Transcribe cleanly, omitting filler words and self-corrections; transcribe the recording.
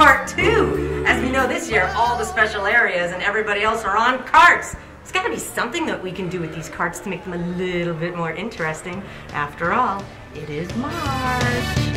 Part 2. As we know, this year, all the special areas and everybody else are on carts. There's got to be something that we can do with these carts to make them a little bit more interesting. After all, it is March.